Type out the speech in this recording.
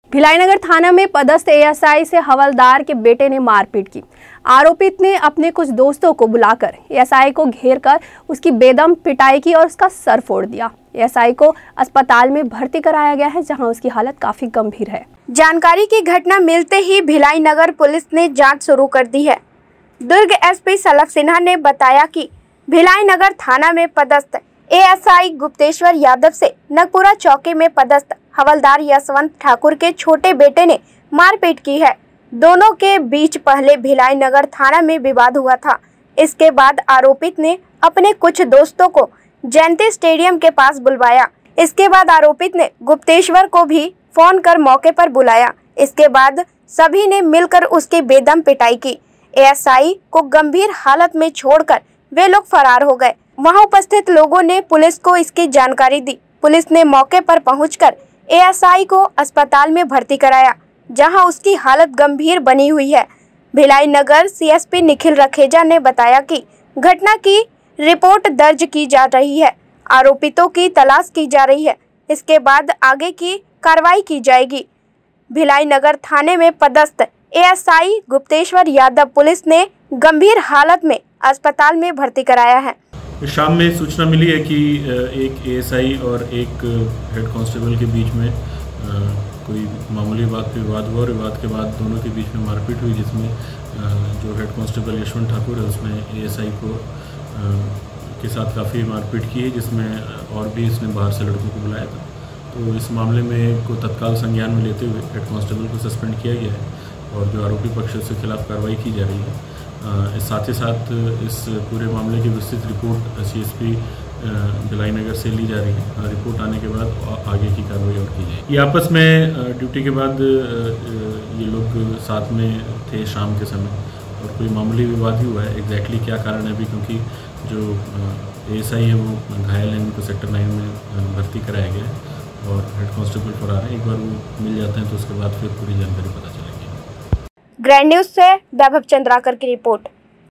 भिलाई नगर थाना में पदस्थ एएसआई से हवलदार के बेटे ने मारपीट की। आरोपित ने अपने कुछ दोस्तों को बुलाकर एएसआई को घेरकर उसकी बेदम पिटाई की और उसका सर फोड़ दिया। एएसआई को अस्पताल में भर्ती कराया गया है, जहां उसकी हालत काफी गंभीर है। जानकारी की घटना मिलते ही भिलाई नगर पुलिस ने जांच शुरू कर दी है। दुर्ग एसपी सलख सिन्हा ने बताया कि भिलाई नगर थाना में पदस्थ एएसआई गुप्तेश्वर यादव से नगपुरा चौकी में पदस्थ हवलदार यशवंत ठाकुर के छोटे बेटे ने मारपीट की है। दोनों के बीच पहले भिलाई नगर थाना में विवाद हुआ था। इसके बाद आरोपित ने अपने कुछ दोस्तों को जयंती स्टेडियम के पास बुलवाया। इसके बाद आरोपित ने गुप्तेश्वर को भी फोन कर मौके पर बुलाया। इसके बाद सभी ने मिलकर उसकी बेदम पिटाई की। एएसआई को गंभीर हालत में छोड़कर वे लोग फरार हो गए। वहां उपस्थित लोगों ने पुलिस को इसकी जानकारी दी। पुलिस ने मौके पर पहुंचकर एएसआई को अस्पताल में भर्ती कराया, जहां उसकी हालत गंभीर बनी हुई है। भिलाई नगर सीएसपी निखिल रखेजा ने बताया कि घटना की रिपोर्ट दर्ज की जा रही है। आरोपितों की तलाश की जा रही है। इसके बाद आगे की कार्रवाई की जाएगी। भिलाई नगर थाने में पदस्थ एएसआई गुप्तेश्वर यादव पुलिस ने गंभीर हालत में अस्पताल में भर्ती कराया है। शाम में सूचना मिली है कि एक एएसआई और एक हेड कांस्टेबल के बीच में कोई मामूली बात पे विवाद हुआ और विवाद के बाद दोनों के बीच में मारपीट हुई, जिसमें जो हेड कांस्टेबल यशवंत ठाकुर है उसने एएसआई को के साथ काफ़ी मारपीट की है, जिसमें और भी इसने बाहर से लड़कों को बुलाया था। तो इस मामले में को तत्काल संज्ञान में लेते हुए हेड कांस्टेबल को सस्पेंड किया गया है और जो आरोपी पक्ष है उसके खिलाफ कार्रवाई की जा रही है। साथ ही साथ इस पूरे मामले की विस्तृत रिपोर्ट सीएसपी भिलाई नगर से ली जा रही है। रिपोर्ट आने के बाद आगे की कार्रवाई और की जाएगी। ये आपस में ड्यूटी के बाद ये लोग साथ में थे शाम के समय और कोई मामूली विवाद ही हुआ है। एग्जैक्टली क्या कारण है अभी, क्योंकि जो एएसआई है वो घायल है, उनको सेक्टर 9 में भर्ती कराया गया है और हेड कांस्टेबल फरार है। एक बार वो मिल जाते हैं तो उसके बाद फिर पूरी जानकारी पता चलेगी। ग्रैंड न्यूज से वैभव चंद्राकर की रिपोर्ट।